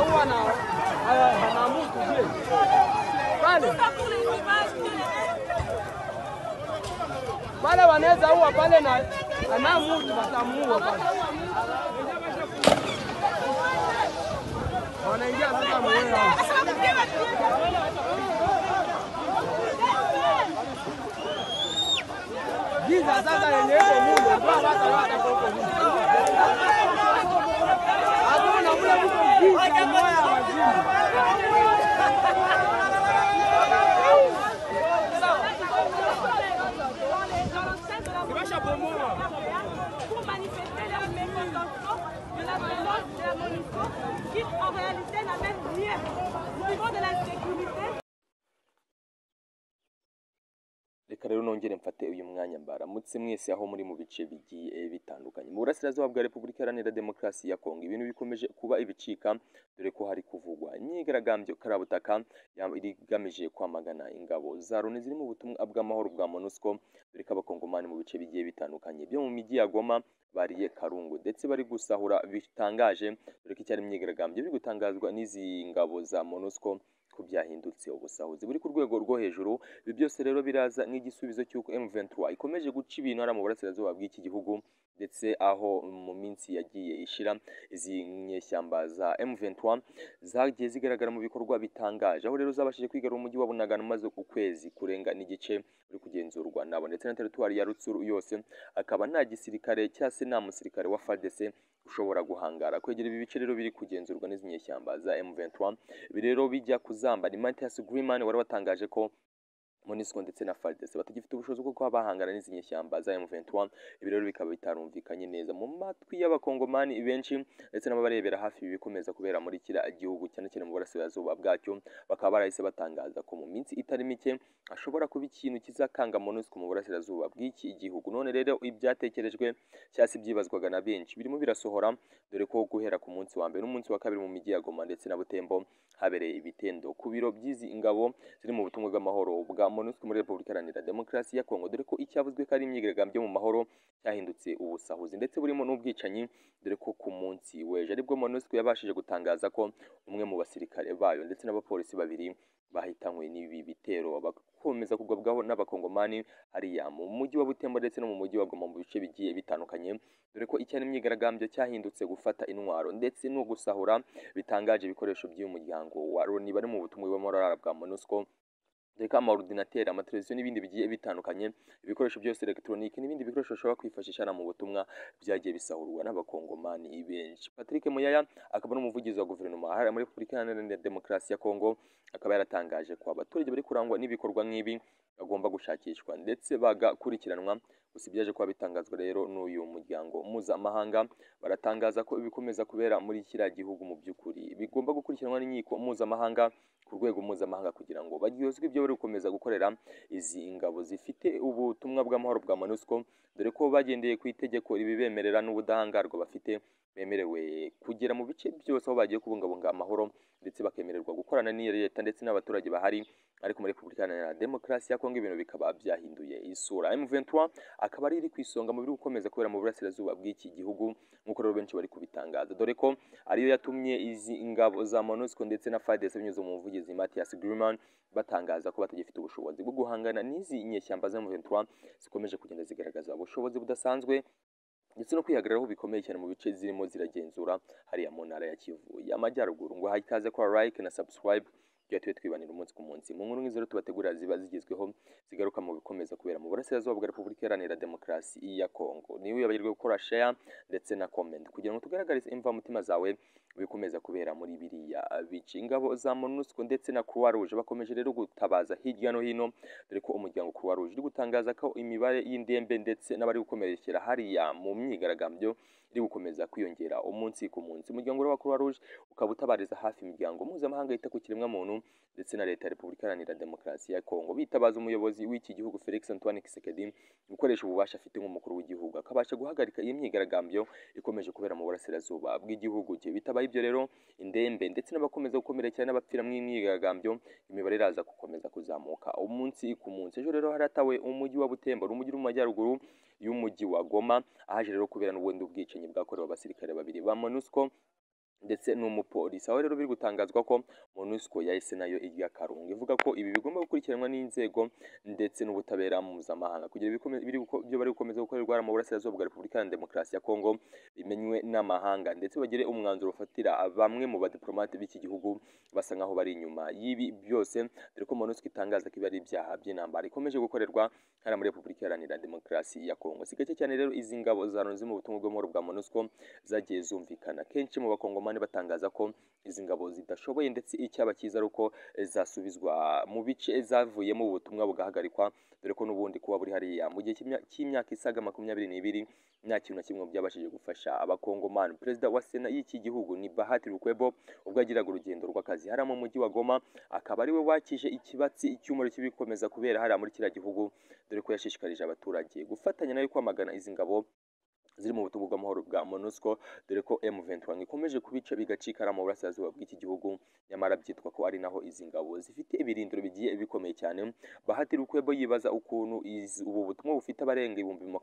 ua na mtu vile pale wanaweza ua pale na mtu watamuua pale. Wanaingia sasa mwenyewe. Giza sasa yenye iko Mungu kwa wata huko Mungu. Hakuna mule mtu giza moya wazimu. Pour manifester leur mécontentement de la violence de la MONUSCO qui en réalité n'amène rien. Au niveau de la sécurité. Reka rero nongere mfate uyu mwanya mbaramutse mwese aho muri mu bice bigiye bitandukanye mu burasirazuba bwa Repubulika Iharanira Demokarasi ya Kongo. Ibintu bikomeje kuba ibicika dore ko hari kuvugwa imyigaragambyo karabutaka igamije kwamagana ingabo za Loni ziri mu butumwa bw'amahoro bwa MONUSCO, dore ko abakongomani mu bice bigiye bitandukanye byo mu mijyi ya Goma, bariye Karungu ndetse bari gusahura bitangaje, dore ko icyari imyigaragambyo biri gutangazwa n'izi ngabo za MONUSCO ko byahindutse ubusahuzi buri ku rwego rwo hejuru. Ibi byose rero biraza nk'igisubizo cy'uko M23 ikomeje guca ibintu ara mu burasirazuba bw'iki gihugu, ndetse aho mu minsi yagiye ishira izi nyeshyamba za M23 zagiye zigaragara mu bikorwa bitangaje, aho rero zabashije kwigarura umujyi wa Bunagana maze ukwezi kurenga n'igice uri kugenzurwa nabo, ndetse na teritwari ya Rutsuru yose akaba nta gisirikare cyase nta musirikare wa FARDC ushobora guhangara kwegera ibi bice rero biri kugenzurwa n'izi nyeshyamba za M23. Ibi rero bijya kuzamba ni Mathias Griman wari watangaje ko MONUSCO ndetse na FARDC batagifite ubushobozi bwo kuba bahangana n'izi nyeshyamba za M23. Ibi rero bikaba bitarumvikanye neza mu matwi y'abakongomani benshi ndetse n'ababarebera hafi bikomeza kubera muri kira gihugu cyane cyane mu burasirazuba bwacyo, bakaba barahise batangaza ko mu minsi itari mike ashobora kuba ikintu kizakanga MONUSCO mu burasirazuba bw'iki gihugu. None rero ibyatekerejwe cyase byibazwaga na benshi birimo birasohora, dore ko guhera ku munsi wa mbere n'umunsi wa kabiri mu mijyi ya Goma ndetse na Butembo habereye ibitendo ku biro by'izi ingabo ziri mu butumwa bw'amahoro bwa MONUSCO muri Repubulika Iharanira Demokarasi ya Kongo, dore ko icyavuzwe ko ari imyigaragambyo mu mahoro cyahindutse ubusahuzi ndetse burimo n'ubwicanyi, dore ko ku munsi w'ejo aribwo MONUSCO yabashije gutangaza ko umwe mu basirikare bayo ndetse n'abapolisi babiri bahitanywe n'ibi bitero bakomeza kugabwaho n'abakongomani hariya mu mujyi wa Butembo ndetse no mu mujyi wa Goma mu bice bigiye bitandukanye, dore ko icyari imyigaragambyo cyahindutse gufata intwaro ndetse no gusahura bitangaje ibikoresho by'umuryango wa Loni bari mu butumwa bw'amahoro bwa MONUSCO, deka amaordinateri, amateleviziyo n'ibindi bigiye bitandukanye, ibikoresho byose electronique n'ibindi bikoresho bashobora kwifashisha mu butumwa byagiye bisahurwa n'abakongomani benshi. Patrick Muyaya akaba n'umuvugizi wa guverinoma hariya muri Repubulika Iharanira Demokarasi ya Kongo, akaba yaratangaje ko abaturage bari kurangwa n'ibikorwa nk'ibi bagomba gushakishwa ndetse bagakurikiranwa. Gusa ibyaje kuba bitangazwa rero n'uyu muryango mpuzamahanga, baratangaza ko ibikomeza kubera muri kiriya gihugu mu by'ukuri bigomba gukurikiranwa n'inkiko mpuzamahanga ku rwego mpuzamahanga kugira ngo baryozwe ibyo bari gukomeza gukorera izi ingabo zifite ubutumwa bw'amahoro bwa MONUSCO, dore ko bagendeye ku itegeko ribibemerera n'ubudahangarwa bafite, bemerewe kugera mu bice byose aho bagiye kubungabunga amahoro ndetse bakemererwa gukorana n'iyo leta ndetse n'abaturage bahari. Ariko muri Repubulika Iharanira Demokarasi ya Kongo ibintu bikaba byahinduye isura. M23 akaba ari ku isonga mu biri gukomeza kubera mu burasirazuba bw'iki gihugu nk'uko rero benshi bari kubitangaza, dore ko ariyo yatumye izi ingabo za MONUSCO ndetse na FARDC binyuze mu muvugizi Mathias Griman batangaza ko batagifite ubushobozi bwo guhangana n'izi nyeshyamba za M23 zikomeje kugenda zigaragaza ubushobozi budasanzwe ndetse no kwihagararaho bikomeye cyane mu bice zirimo ziragenzura hariya mu ntara ya Kivu y'Amajyaruguru. Ngo hakaze kwa like na subscribe tujye twibanira umunsi ku munsi mu nkuru nk'izo tubategurira ziba zigezweho zigaruka mu bikomeza kubera mu burasirazuba bwa Repubulika Iharanira Demokarasi ya Kongo. Niwe yabagirwe gukora share ndetse na comment kugira ngo tugaragarize imva mutima zawe bikomeza kubera muri biriya bice. Ingabo za MONUSCO ndetse na Croix Rouge bakomeje rero gutabaza hirya no hino, dore ko umuryango Croix Rouge uri gutangaza ko imibare y'indembe ndetse n'abari gukomerekera hariya mu myigaragambyo iri gukomeza kwiyongera umunsi ku munsi. Umuryango wa Croix Rouge ukaba utabariza hafi imiryango mpuzamahanga yita ku kiremwamuntu ndetse na leta ya Repubulika Iharanira Demokarasi ya Kongo, bitabaza umuyobozi w'iki gihugu Felix Antoine Tshisekedi gukoresha ububasha afite nk'umukuru w'igihugu akabasha guhagarika iyi myigaragambyo ikomeje kubera mu burasirazuba bw'igihugu cye. Bitabaye ibyo rero indembe ndetse n'abakomeza gukomerekera n'abapfira mu myigaragambyo imibare iraza gukomeza kuzamuka umunsi ku munsi. Ejo rero haratawe umujyi wa Butembo, umujyi uri mu majyaruguru y'umujyi wa Goma, ahaje rero kubera n'ubundi ubwicanyi bwakorewe abasirikare babiri ba MONUSCO ndetse n'umupolisi. Aho rero biri gutangazwa ko MONUSCO yahise nayo irya karungu ivuga ko ibi bigomba gukurikiranwa n'inzego ndetse n'ubutabera mpuzamahanga kugira ibyo bari gukomeza gukorerwa mu burasirazuba bwa Repubulika ya Demokarasi ya Kongo bimenywe n'amahanga ndetse bagire umwanzuro ufatira bamwe mu badiplomate b'iki gihugu basa nkaho bari inyuma y'ibi byose, dore ko MONUSCO itangaza ko ibi ari ibyaha by'intambara ikomeje gukorerwa hano muri Repubulika Iharanira Demokarasi ya Kongo. Si gake cyane rero izi ngabo zarunze mu butumwa bw'amahoro bwa MONUSCO zagiye zumvikana kenshi mu bakongomani batangaza ko izi ngabo zidashoboye ndetse icyaba cyiza ari uko zasubizwa mu bice zavuyemo ubutumwa bugahagarikwa, dore ko n'ubundi kuba buri hariya mu gihe cy'imyaka isaga 22 nta kintu na kimwe byabashije gufasha abakongomani. Perezida wa Sena y'iki gihugu ni Bahati Lukwebo ubwo yagiraga urugendo rw'akazi hariya mu mujyi wa Goma, akaba ariwe wakije ikibatsi icyumuro kibikomeza kubera hariya muri kiriya gihugu, dore ko yashishikarije abaturage gufatanya nayo kwamagana izi ngabo ziri mu butumwa bw'amahoro bwa MONUSCO, dore ko M23 ikomeje kubica bigacikara mu burasirazuba bw'iki gihugu, nyamara byitwa ko ari naho izi ngabo zifite ibirindiro bigiye bikomeye cyane. Bahati Lukwebo yibaza ukuntu ubu butumwa bufite abarenga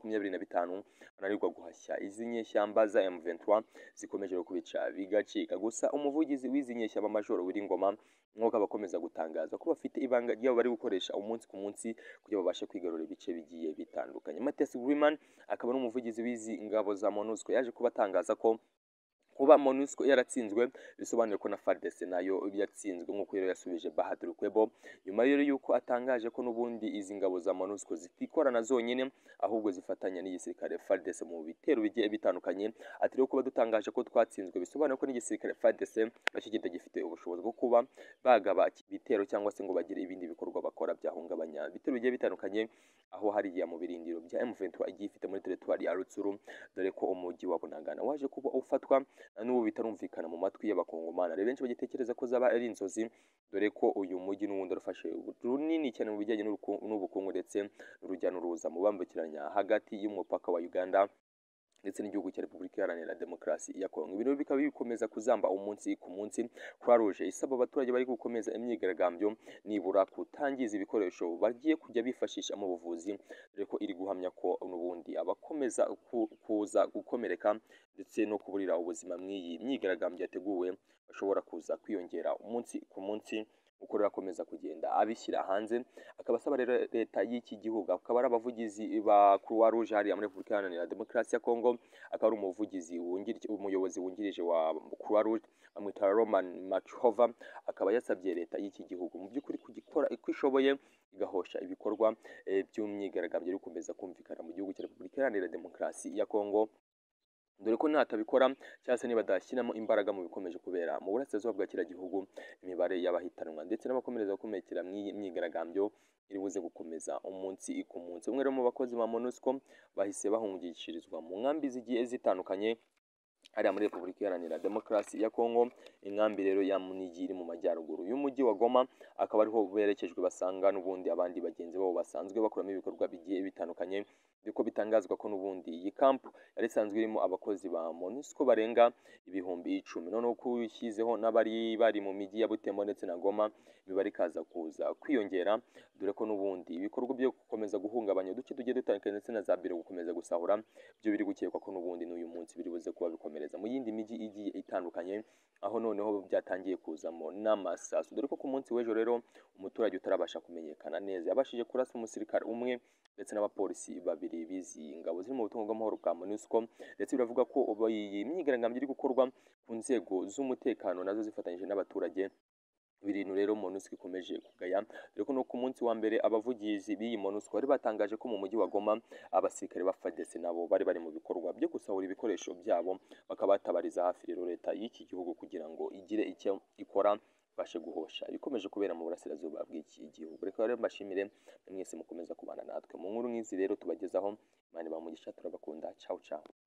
25,000 bananirwa guhashya izi nyeshyamba za M23 zikomeje kubica bigacika. Gusa umuvugizi w'izi nyeshyamba Majoro Wiringoma nk'uko abakomeza gutangaza ko bafite ibanga ryabo bari gukoresha umunsi ku munsi kugira babashe kwigarurira ibice bigiye bitandukanye. Mathias Griman akaba n'umuvugizi w'izi ngabo za MONUSCO yaje kubatangaza ko kuba MONUSCO yaratsinzwe bisobanuye ko na FARDC nayo yatsinzwe nk'uko rero yasubije Bahati Lukwebo, nyuma rero yuko atangaje ko n'ubundi izi ngabo za MONUSCO zitikorana zonyine ahubwo zifatanya n'igisirikare FARDC mu bitero bigiye bitandukanye. Ati rero kuba dutangaje ko twatsinzwe bisobanuye ko n'igisirikare FARDC nacyo gifite ubushobozi bwo kuba bagaba ibitero cyangwa se ngo bagire ibindi bikorwa bakora byahungabanya ibitero bigiye bitandukanye aho hariya mu birindiro bya M23 igiye ifite muri territoire ya Rutsuru, dore ko umujyi wa Bunagana waje kuba ufatwa n'ubu bitarumvikana mu matwi y'abakongomani. Ari benshi bagitekereza ko zaba ari inzozi, dore ko uyu mujyi n'ubundi rufashe runini cyane mu bijyanye n'ubukungu ndetse n'urujya n'uruza mu bambukiranya hagati y'umupaka wa Uganda ndetse n'igihugu cya Repubulika Iharanira Demokarasi ya Kongo. Ibintu bikaba bikomeza kuzamba umunsi ku munsi. Croix Rouge isaba abaturage bari gukomeza imyigaragambyo nibura kutangiza ibikoresho bagiye kujya bifashisha mu buvuzi, dore ko iri guhamya ko n'ubundi abakomeza kuza gukomereka ndetse no kuburira ubuzima mw'iyi myigaragambyo yateguwe bashobora kuza kwiyongera umunsi ku munsi uko akomeza kugenda abishyira hanze. Akaba asaba rero leta y'iki gihugu, akaba ari abavugizi ba Croix Rouge hariya muri Repubulika Iharanira Demokarasi ya Kongo, akaba ari umuyobozi wungirije wa Croix Rouge amwita Roman Machova, akaba yasabye leta y'iki gihugu mu by'ukuri kugikora uko ishoboye igahosha ibikorwa by'umyigaragambyo iri gukomeza kumvikana mu gihugu cya Repubulika Iharanira Demokarasi ya Kongo, dore ko natabikora cyangwa se niba badashyiramo imbaraga mu bikomeje kubera mu burasirazuba bwa kiriya gihugu, imibare y'abahitanwa ndetse n'abakomereza gukomerekera myigaragambyo iri buze gukomeza umunsi ku munsi. Umwe rero mu bakozi ba MONUSCO bahise bahungishirizwa mu nkambi zigiye zitandukanye hariya muri Repubulika Iharanira Demokarasi ya Kongo. Inkambi rero ya Munigi iri mu majyaruguru y'umujyi wa Goma, akaba ariho berekejwe basanga n'ubundi abandi bagenzi babo basanzwe bakoramo ibikorwa bigiye bitandukanye, biko bitangazwa ko n'ubundi iyi kampu yari isanzwe irimo abakozi ba MONUSCO barenga 10,000. Noneho kushyizeho n'abari bari mu mijyi ya Butembo ndetse na Goma, imibare ikaza kuza kwiyongera, dore ko n'ubundi ibikorwa byo gukomeza guhungabanya uduce tugiye dutandukanye ndetse na za biro gukomeza gusahura byo biri gukekwa ko n'ubundi n'uyu munsi biri buze kuba bikomereza mu yindi mijyi igiye itandukanye, aho noneho byatangiye kuzamo n'amasasu, dore ko ku munsi w'ejo rero umuturage utarabasha kumenyekana neza yabashije kurasa umusirikare umwe ndetse n'abapolisi babiri bizi ngabo ziri mu butumwa bw'amahoro bwa MONUSCO, ndetse biravuga ko iyi myigaragambyo iri gukorwa ku nzego z'umutekano nazo zifatanyije n'abaturage. Ibintu rero MONUSCO ikomeje kugaya, dore ko no ku munsi wa mbere abavugizi b'iyi MONUSCO bari batangaje ko mu mujyi wa Goma abasirikare ba FARDC nabo bari mu bikorwa byo gusahura ibikoresho byabo, bakaba batabariza hafi rero leta y'iki gihugu kugira ngo igire icyo ikora bashe guhosha ibikomeje kubera mu burasirazuba bw'iki gihugu. Reka rero mbashimire mwese mukomeza kubana natwe mu nkuru nk'izi rero tubagezaho. Imana ibahe umugisha, turabakunda. Ciao ciao.